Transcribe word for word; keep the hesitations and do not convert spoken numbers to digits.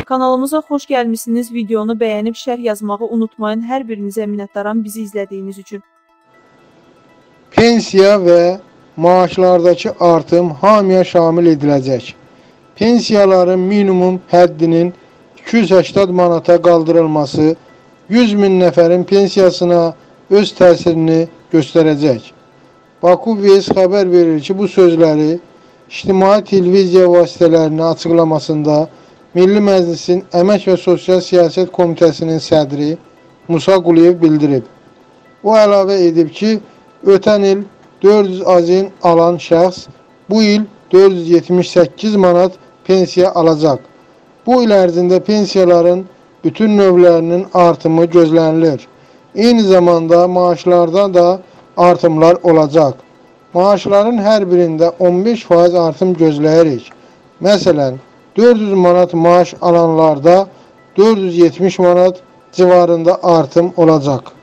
Kanalımıza xoş gəlmişsiniz. Videonu bəyənib şərh yazmağı unutmayın. Hər birinizə minnətdaram bizi izlədiyiniz üçün. Pensiya və maaşlardakı artım hamıya şamil ediləcək. Pensiyaların minimum həddinin iki yüz səksən manata qaldırılması yüz min nəfərin pensiyasına öz təsirini göstərəcək. Baku Viz xəbər verir ki, bu sözləri ictimai televiziya vasitələrinin açıqlamasında Milli Məclisin Əmək və Sosial Siyasət Komitəsinin sədri Musa Quliyev bildirib. O əlavə edib ki, ötən il dörd yüz azin alan şəxs bu il dörd yüz yetmiş səkkiz manat pensiya alacaq. Bu il ərzində pensiyaların bütün növlərinin artımı gözlənilir. Eyni zamanda maaşlarda da artımlar olacaq. Maaşların hər birində on beş faiz artım gözləyirik. Məsələn, dörd yüz manat maaş alanlarda dörd yüz yetmiş manat civarında artım olacaq.